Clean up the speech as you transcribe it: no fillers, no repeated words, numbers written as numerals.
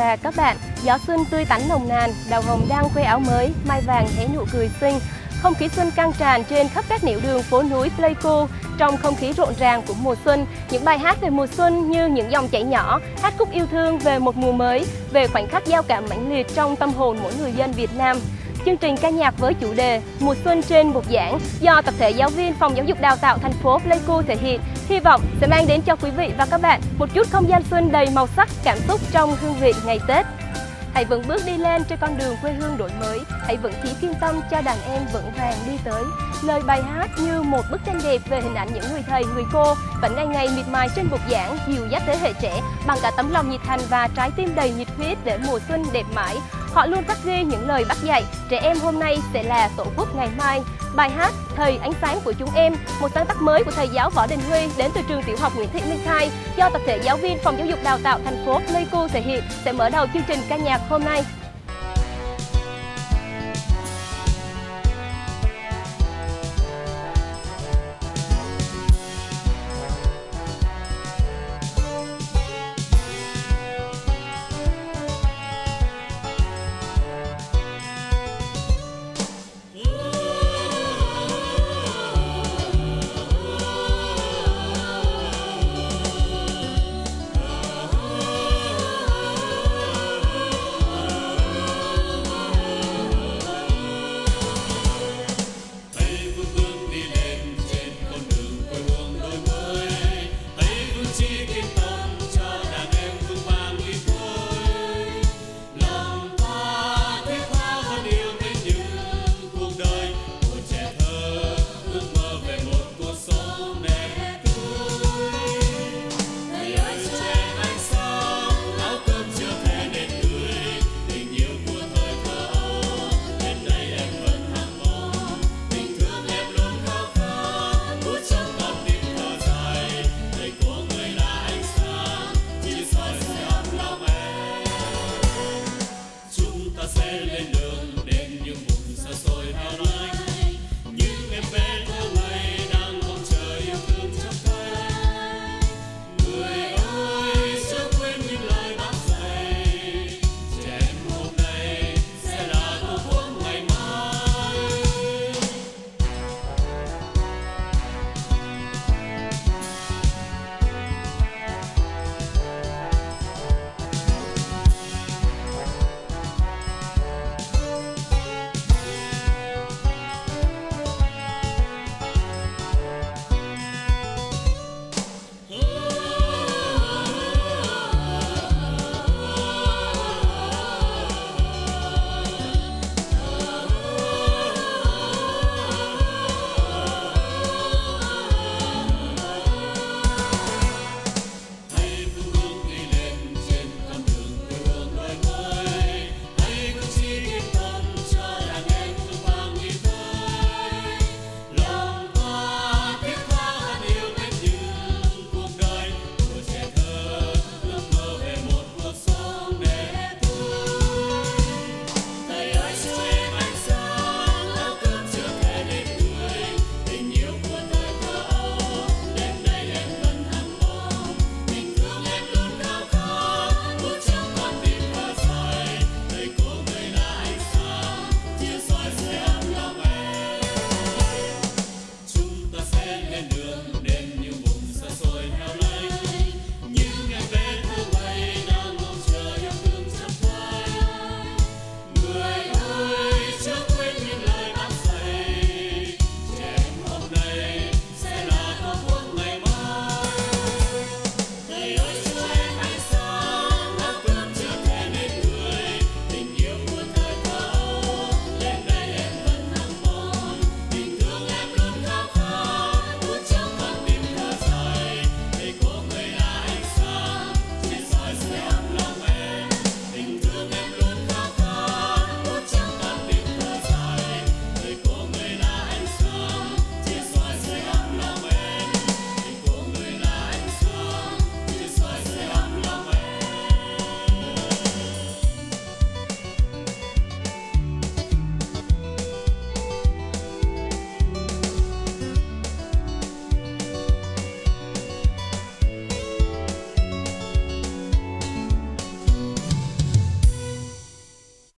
và các bạn. Gió xuân tươi tắn nồng nàn, đào hồng đang khoe áo mới, mai vàng hé nụ cười xinh. Không khí xuân căng tràn trên khắp các nẻo đường phố núi Pleiku. Trong không khí rộn ràng của mùa xuân, những bài hát về mùa xuân như những dòng chảy nhỏ, hát khúc yêu thương về một mùa mới, về khoảnh khắc giao cảm mãnh liệt trong tâm hồn mỗi người dân Việt Nam. Chương trình ca nhạc với chủ đề Mùa xuân trên bục giảng do tập thể giáo viên Phòng Giáo dục Đào tạo thành phố Pleiku thể hiện, hy vọng sẽ mang đến cho quý vị và các bạn một chút không gian xuân đầy màu sắc, cảm xúc trong hương vị ngày Tết. Hãy vững bước đi lên trên con đường quê hương đổi mới, hãy vững chí kiên tâm cho đàn em vững vàng đi tới. Lời bài hát như một bức tranh đẹp về hình ảnh những người thầy, người cô vẫn ngày ngày miệt mài trên bục giảng, dìu dắt thế hệ trẻ bằng cả tấm lòng nhiệt thành và trái tim đầy nhiệt huyết để mùa xuân đẹp mãi. Họ luôn phát huy những lời bác dạy, trẻ em hôm nay sẽ là tổ quốc ngày mai. Bài hát Thầy ánh sáng của chúng em, một sáng tác mới của thầy giáo Võ Đình Huy đến từ trường tiểu học Nguyễn Thị Minh Khai do tập thể giáo viên Phòng Giáo dục Đào tạo thành phố Pleiku thể hiện sẽ mở đầu chương trình ca nhạc hôm nay.